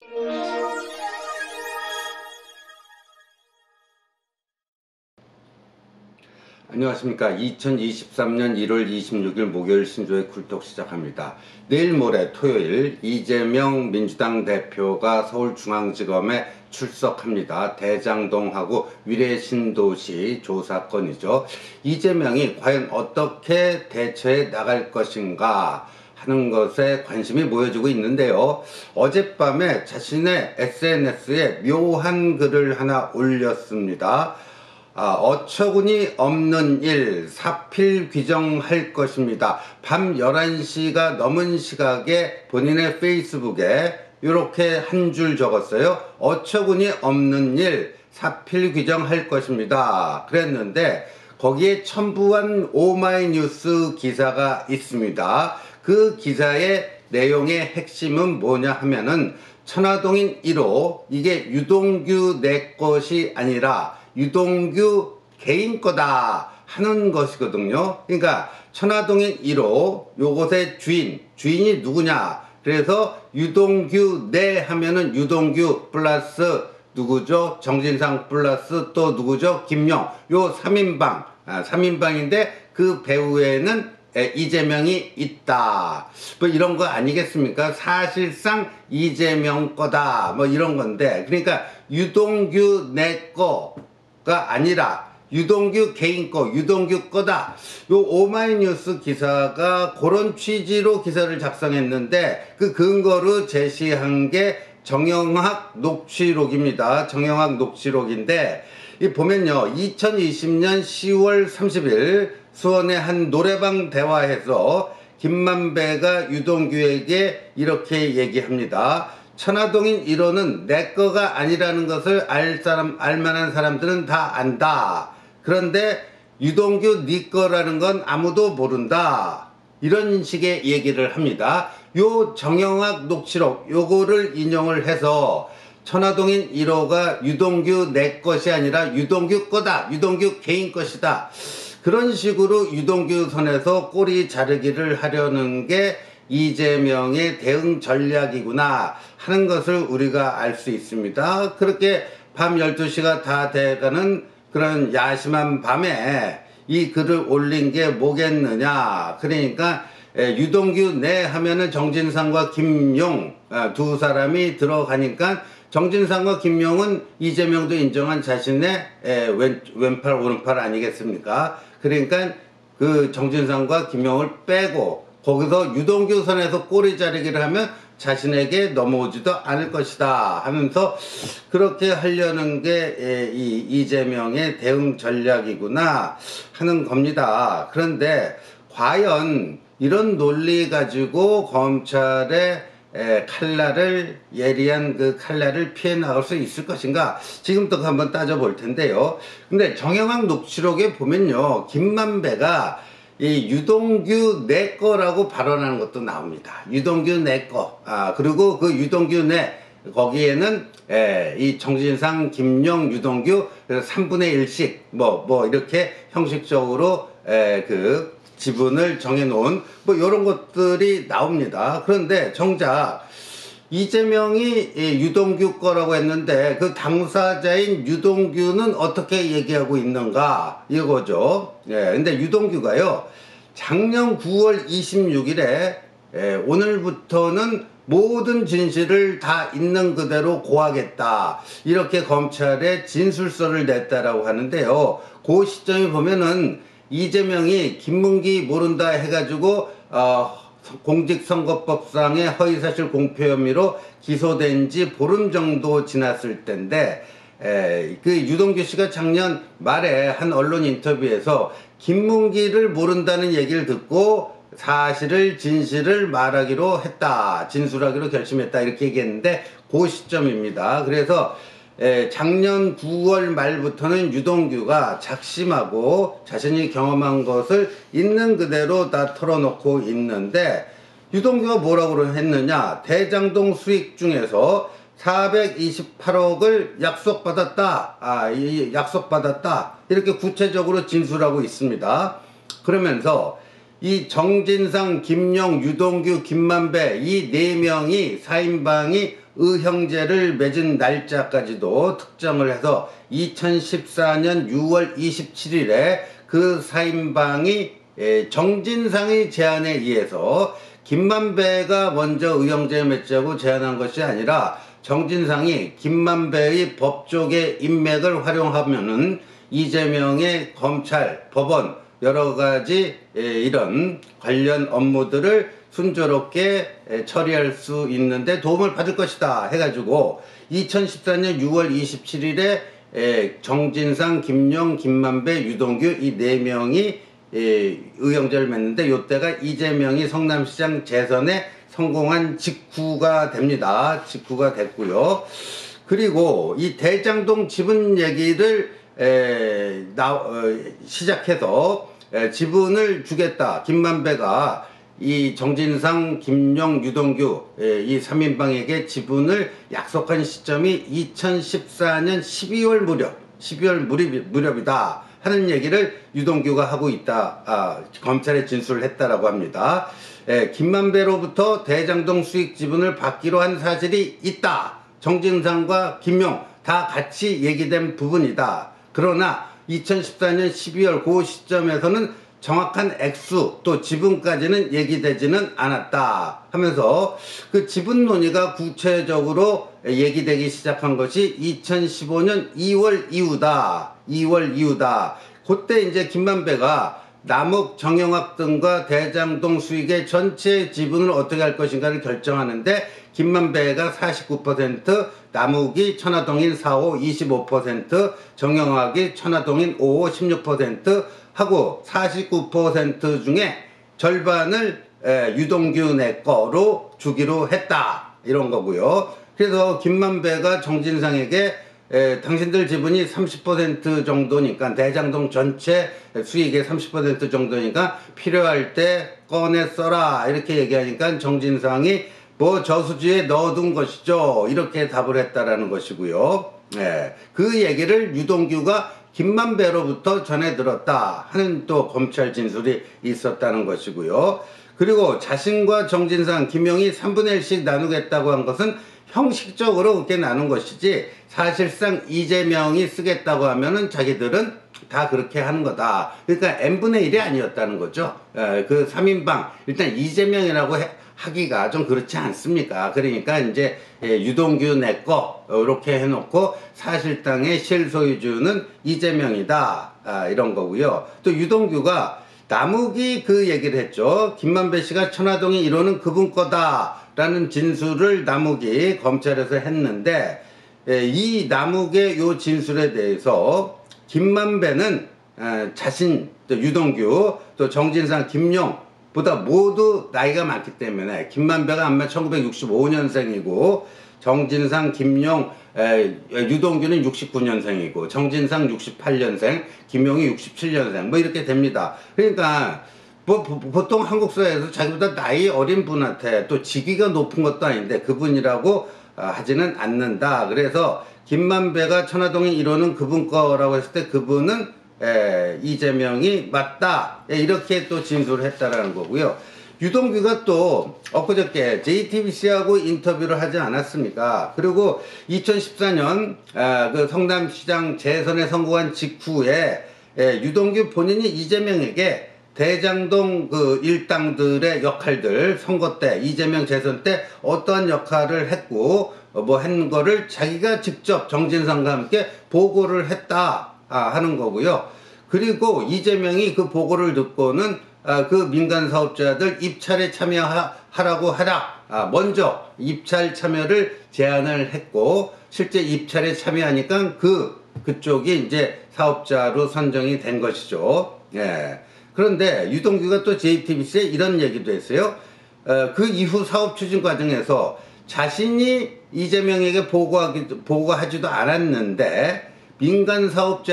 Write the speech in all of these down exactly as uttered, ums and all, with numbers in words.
안녕하십니까. 이천이십삼년 일월 이십육일 목요일 신조의 굴뚝 시작합니다. 내일 모레 토요일 이재명 민주당 대표가 서울중앙지검에 출석합니다. 대장동하고 위례신도시 조사건이죠. 이재명이 과연 어떻게 대처해 나갈 것인가 하는 것에 관심이 모여지고 있는데요. 어젯밤에 자신의 에스엔에스에 묘한 글을 하나 올렸습니다. 아, 어처구니 없는 일 사필 규정할 것입니다. 밤 열한 시가 넘은 시각에 본인의 페이스북에 이렇게 한 줄 적었어요. 어처구니 없는 일 사필 규정할 것입니다. 그랬는데 거기에 첨부한 오마이뉴스 기사가 있습니다. 그 기사의 내용의 핵심은 뭐냐 하면은 천화동인 일 호 이게 유동규 내 것이 아니라 유동규 개인 거다 하는 것이거든요. 그러니까 천화동인 일 호 요것의 주인, 주인이 누구냐? 그래서 유동규 내 하면은 유동규 플러스 누구죠? 정진상 플러스 또 누구죠? 김용. 요 삼 인방, 아, 삼 인방인데 그 배후에는 에, 이재명이 있다. 뭐 이런 거 아니겠습니까? 사실상 이재명 거다. 뭐 이런 건데. 그러니까 유동규 내 거. 가 아니라 유동규 개인 거, 유동규 거다. 요 오마이뉴스 기사가 그런 취지로 기사를 작성했는데 그 근거로 제시한 게 정영학 녹취록입니다. 정영학 녹취록인데 이 보면요, 이천이십년 시월 삼십일 수원의 한 노래방 대화에서 김만배가 유동규에게 이렇게 얘기합니다. 천화동인 일 호는 내 거가 아니라는 것을 알 사람, 알만한 사람들은 다 안다. 그런데 유동규 네 거라는 건 아무도 모른다. 이런 식의 얘기를 합니다. 요 정영학 녹취록 요거를 인용을 해서 천화동인 일 호가 유동규 내 것이 아니라 유동규 거다. 유동규 개인 것이다. 그런 식으로 유동규 선에서 꼬리 자르기를 하려는 게 이재명의 대응 전략이구나 하는 것을 우리가 알 수 있습니다. 그렇게 밤 열두 시가 다 돼가는 그런 야심한 밤에 이 글을 올린 게 뭐겠느냐. 그러니까 유동규 내 하면은 정진상과 김용 두 사람이 들어가니까 정진상과 김용은 이재명도 인정한 자신의 왼, 왼팔 오른팔 아니겠습니까? 그러니까 그 정진상과 김용을 빼고 거기서 유동규 선에서 꼬리 자르기를 하면 자신에게 넘어오지도 않을 것이다 하면서 그렇게 하려는 게 이 이재명의 대응 전략이구나 하는 겁니다. 그런데 과연 이런 논리 가지고 검찰의 칼날을 예리한 그 칼날을 피해 나갈 수 있을 것인가 지금부터 한번 따져볼 텐데요. 근데 정영학 녹취록에 보면요, 김만배가 이 유동규 내 거라고 발언하는 것도 나옵니다. 유동규 내 거. 아, 그리고 그 유동규 내 거기에는 에, 이 정진상, 김용, 유동규 삼분의 일씩 뭐 뭐 이렇게 형식적으로 에, 그 지분을 정해놓은 뭐 이런 것들이 나옵니다. 그런데 정작 이재명이 유동규 거라고 했는데 그 당사자인 유동규는 어떻게 얘기하고 있는가 이거죠. 예, 근데 유동규가요, 작년 구월 이십육일에 예, 오늘부터는 모든 진실을 다 있는 그대로 고하겠다 이렇게 검찰에 진술서를 냈다라고 하는데요. 그 시점에 보면은 이재명이 김문기 모른다 해가지고 어, 공직선거법상의 허위사실 공표 혐의로 기소된 지 보름 정도 지났을 때인데 에, 그 유동규 씨가 작년 말에 한 언론 인터뷰에서 김문기를 모른다는 얘기를 듣고 사실을 진실을 말하기로 했다, 진술하기로 결심했다 이렇게 얘기했는데 그 시점입니다. 그래서 에, 작년 구월 말부터는 유동규가 작심하고 자신이 경험한 것을 있는 그대로 다 털어놓고 있는데 유동규가 뭐라고 했느냐, 대장동 수익 중에서 사백이십팔억을 약속받았다, 아, 이 약속받았다 이렇게 구체적으로 진술하고 있습니다. 그러면서 이 정진상, 김용, 유동규, 김만배 이 네 명이 사인방이 의형제를 맺은 날짜까지도 특정을 해서 이천십사 년 유월 이십칠일에 그 사인방이 정진상의 제안에 의해서 김만배가 먼저 의형제 맺자고 제안한 것이 아니라 정진상이 김만배의 법조계 인맥을 활용하면은 이재명의 검찰, 법원 여러 가지 이런 관련 업무들을 순조롭게 처리할 수 있는데 도움을 받을 것이다 해가지고 이천십사 년 유월 이십칠일에 정진상, 김용, 김만배, 유동규 이 네 명이 의형제를 맺는데 이때가 이재명이 성남시장 재선에 성공한 직후가 됩니다. 직후가 됐고요. 그리고 이 대장동 지분 얘기를 에, 나, 어, 시작해서 에, 지분을 주겠다. 김만배가 이 정진상, 김용, 유동규 에, 이 삼인방에게 지분을 약속한 시점이 이천십사 년 십이월 무렵, 십이월 무렵, 무렵이다 하는 얘기를 유동규가 하고 있다. 아, 검찰에 진술을 했다라고 합니다. 에, 김만배로부터 대장동 수익 지분을 받기로 한 사실이 있다. 정진상과 김용 다 같이 얘기된 부분이다. 그러나 이천십사 년 십이월 그 시점에서는 정확한 액수 또 지분까지는 얘기되지는 않았다 하면서 그 지분 논의가 구체적으로 얘기되기 시작한 것이 이천십오 년 이월 이후다. 이월 이후다. 그때 이제 김만배가 남욱, 정영학 등과 대장동 수익의 전체 지분을 어떻게 할 것인가를 결정하는데 김만배가 사십구 퍼센트, 남욱이 천화동인 사호 이십오 퍼센트, 정영학이 천화동인 오호 십육 퍼센트 하고 사십구 퍼센트 중에 절반을 에, 유동규 내 거로 주기로 했다. 이런 거고요. 그래서 김만배가 정진상에게 에, 당신들 지분이 삼십 퍼센트 정도니까 대장동 전체 수익의 삼십 퍼센트 정도니까 필요할 때 꺼내 써라 이렇게 얘기하니까 정진상이 뭐 저수지에 넣어둔 것이죠 이렇게 답을 했다라는 것이고요. 예, 그 얘기를 유동규가 김만배로부터 전해 들었다 하는 또 검찰 진술이 있었다는 것이고요. 그리고 자신과 정진상, 김용이 삼분의 일씩 나누겠다고 한 것은 형식적으로 그렇게 나눈 것이지 사실상 이재명이 쓰겠다고 하면은 자기들은 다 그렇게 하는 거다. 그러니까 n분의 일이 아니었다는 거죠. 에, 그 삼인방 일단 이재명이라고 해, 하기가 좀 그렇지 않습니까? 그러니까 이제 예, 유동규 내거 이렇게 해놓고 사실상의 실소유주는 이재명이다. 아, 이런 거고요. 또 유동규가 남욱이 그 얘기를 했죠. 김만배 씨가 천화동이 이루는 그분 거다 라는 진술을 남욱이 검찰에서 했는데 예, 이 남욱의 요 진술에 대해서 김만배는 에, 자신 또 유동규 또 정진상 김용 보다 모두 나이가 많기 때문에 김만배가 아마 천구백육십오 년생이고 정진상 김용 에, 유동규는 육십구 년생이고 정진상 육십팔 년생 김용이 육십칠 년생 뭐 이렇게 됩니다. 그러니까 뭐, 보통 한국 사회에서 자기보다 나이 어린 분한테 또 직위가 높은 것도 아닌데 그분이라고 하지는 않는다. 그래서 김만배가 천화동이 이루는 그분 거라고 했을 때 그분은 에, 이재명이 맞다. 에, 이렇게 또 진술을 했다라는 거고요. 유동규가 또 엊그저께 제이티비씨하고 인터뷰를 하지 않았습니까? 그리고 이천십사 년 아, 그 성남시장 재선에 성공한 직후에 에, 유동규 본인이 이재명에게 대장동 그 일당들의 역할들 선거 때 이재명 재선 때 어떠한 역할을 했고 뭐 한 거를 자기가 직접 정진상과 함께 보고를 했다 하는 거고요. 그리고 이재명이 그 보고를 듣고는 그 민간 사업자들 입찰에 참여하라고 하라. 먼저 입찰 참여를 제안을 했고 실제 입찰에 참여하니까 그 그쪽이 이제 사업자로 선정이 된 것이죠. 예. 그런데 유동규가 또 제이티비씨에 이런 얘기도 했어요. 어, 그 이후 사업 추진 과정에서 자신이 이재명에게 보고하기도, 보고하지도 않았는데 민간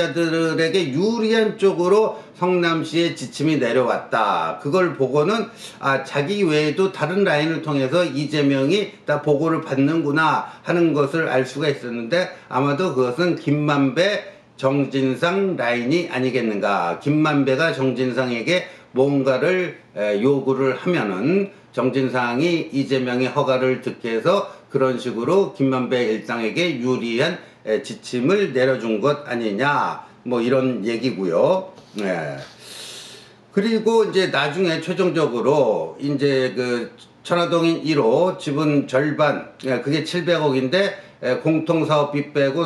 사업자들에게 유리한 쪽으로 성남시의 지침이 내려왔다. 그걸 보고는 아, 자기 외에도 다른 라인을 통해서 이재명이 다 보고를 받는구나 하는 것을 알 수가 있었는데 아마도 그것은 김만배 정진상 라인이 아니겠는가. 김만배가 정진상에게 뭔가를 요구를 하면은 정진상이 이재명의 허가를 듣게 해서 그런 식으로 김만배 일당에게 유리한 지침을 내려준 것 아니냐, 뭐 이런 얘기고요. 네. 그리고 이제 나중에 최종적으로 이제 그 천화동인 일 호 지분 절반, 그게 칠백억인데 공통사업비 빼고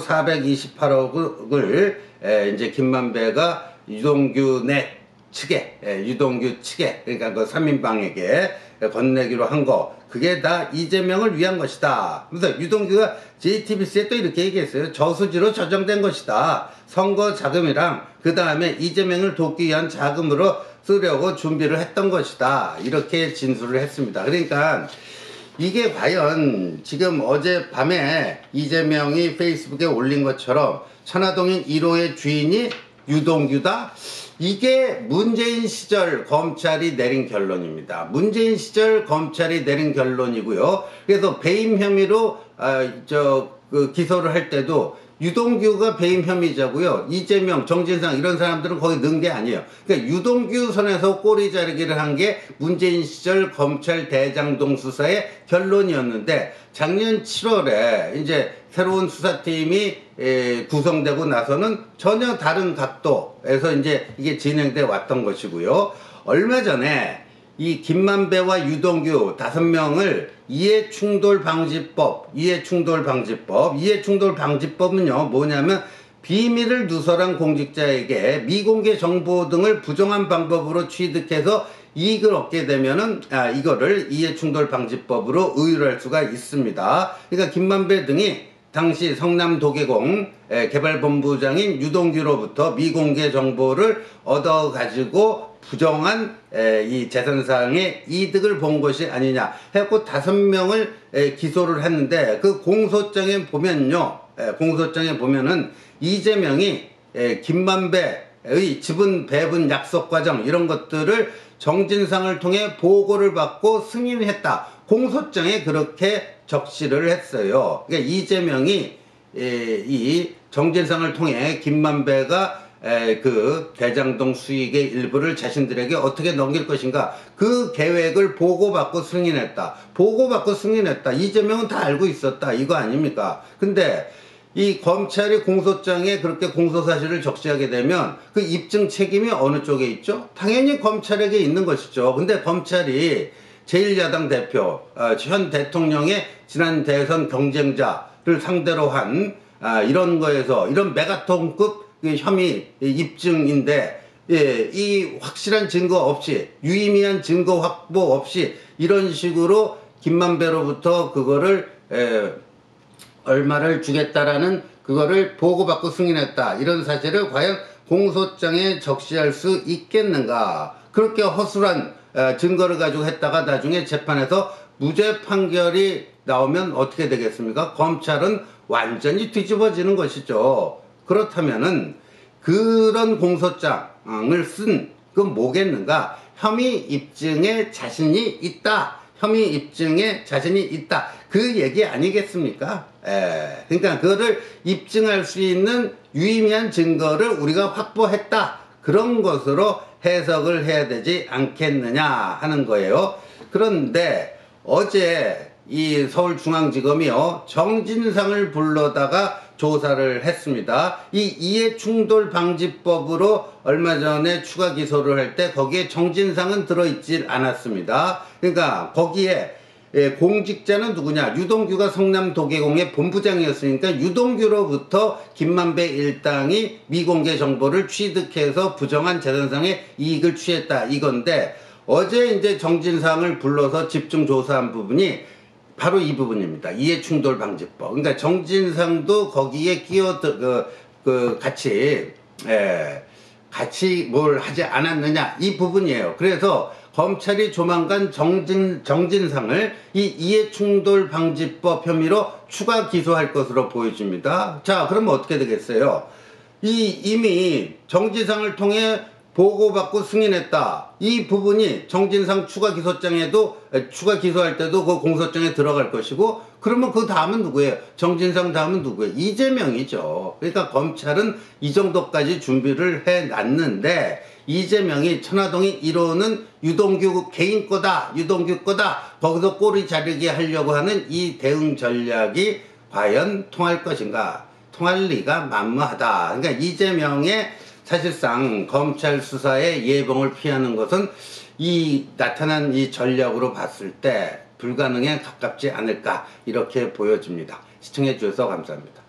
사백이십팔억을 이제 김만배가 유동규 내 측에, 유동규 측에, 그러니까 그 삼 인방에게 건네기로 한 거, 그게 다 이재명을 위한 것이다. 그래서 유동규가 제이티비씨에 또 이렇게 얘기했어요. 저수지로 조정된 것이다. 선거 자금이랑 그 다음에 이재명을 돕기 위한 자금으로 쓰려고 준비를 했던 것이다. 이렇게 진술을 했습니다. 그러니까 이게 과연 지금 어젯밤에 이재명이 페이스북에 올린 것처럼 천화동인 일 호의 주인이 유동규다? 이게 문재인 시절 검찰이 내린 결론입니다. 문재인 시절 검찰이 내린 결론이고요. 그래서 배임 혐의로 아, 저, 그 기소를 할 때도 유동규가 배임 혐의자고요. 이재명, 정진상 이런 사람들은 거기 넣은 게 아니에요. 그러니까 유동규 선에서 꼬리 자르기를 한 게 문재인 시절 검찰 대장동 수사의 결론이었는데, 작년 칠월에 이제 새로운 수사팀이 에, 구성되고 나서는 전혀 다른 각도에서 이제 이게 진행돼 왔던 것이고요. 얼마 전에 이 김만배와 유동규 다섯 명을 이해충돌방지법, 이해충돌방지법, 이해충돌방지법은요, 뭐냐면 비밀을 누설한 공직자에게 미공개 정보 등을 부정한 방법으로 취득해서 이익을 얻게 되면은, 아, 이거를 이해충돌방지법으로 의율할 수가 있습니다. 그러니까 김만배 등이 당시 성남도계공 개발본부장인 유동규로부터 미공개 정보를 얻어가지고 부정한 이 재산상의 이득을 본 것이 아니냐 해갖고 다섯 명을 기소를 했는데, 그 공소장에 보면요, 공소장에 보면은 이재명이 김만배의 지분 배분 약속 과정 이런 것들을 정진상을 통해 보고를 받고 승인했다. 공소장에 그렇게 적시를 했어요. 그러니까 이재명이 이 정진상을 통해 김만배가 그 대장동 수익의 일부를 자신들에게 어떻게 넘길 것인가, 그 계획을 보고받고 승인했다. 보고받고 승인했다. 이재명은 다 알고 있었다. 이거 아닙니까? 근데 이 검찰이 공소장에 그렇게 공소사실을 적시하게 되면 그 입증 책임이 어느 쪽에 있죠? 당연히 검찰에게 있는 것이죠. 근데 검찰이 제일 야당 대표, 현 대통령의 지난 대선 경쟁자를 상대로 한 이런 거에서, 이런 메가톤급 혐의 입증인데, 예, 이 확실한 증거 없이, 유의미한 증거 확보 없이 이런 식으로 김만배로부터 그거를 에, 얼마를 주겠다라는 그거를 보고받고 승인했다. 이런 사실을 과연 공소장에 적시할 수 있겠는가? 그렇게 허술한 증거를 가지고 했다가 나중에 재판에서 무죄 판결이 나오면 어떻게 되겠습니까? 검찰은 완전히 뒤집어지는 것이죠. 그렇다면은 그런 공소장을 쓴 그건 뭐겠는가? 혐의 입증에 자신이 있다. 혐의 입증에 자신이 있다. 그 얘기 아니겠습니까? 에, 그러니까 그거를 입증할 수 있는 유의미한 증거를 우리가 확보했다. 그런 것으로 해석을 해야 되지 않겠느냐 하는 거예요. 그런데 어제 이 서울중앙지검이요, 정진상을 불러다가 조사를 했습니다. 이 이해충돌방지법으로 얼마 전에 추가 기소를 할 때 거기에 정진상은 들어있질 않았습니다. 그러니까 거기에 공직자는 누구냐? 유동규가 성남도계공의 본부장이었으니까 유동규로부터 김만배 일당이 미공개 정보를 취득해서 부정한 재산상의 이익을 취했다. 이건데, 어제 이제 정진상을 불러서 집중 조사한 부분이 바로 이 부분입니다. 이해충돌방지법. 그러니까 정진상도 거기에 끼어 그, 그 같이 에, 같이 뭘 하지 않았느냐, 이 부분이에요. 그래서 검찰이 조만간 정진, 정진상을 이 이해충돌방지법 혐의로 추가 기소할 것으로 보여집니다. 자, 그러면 어떻게 되겠어요? 이 이미 정진상을 통해 보고받고 승인했다. 이 부분이 정진상 추가 기소장에도, 추가 기소할 때도 그 공소장에 들어갈 것이고, 그러면 그 다음은 누구예요? 정진상 다음은 누구예요? 이재명이죠. 그러니까 검찰은 이 정도까지 준비를 해 놨는데, 이재명이 천화동인 일 호는 유동규 개인 거다, 유동규 거다, 거기서 꼬리 자르게 하려고 하는 이 대응 전략이 과연 통할 것인가? 통할 리가 만무하다. 그러니까 이재명의 사실상 검찰 수사의 예봉을 피하는 것은 이 나타난 이 전략으로 봤을 때 불가능에 가깝지 않을까 이렇게 보여집니다. 시청해 주셔서 감사합니다.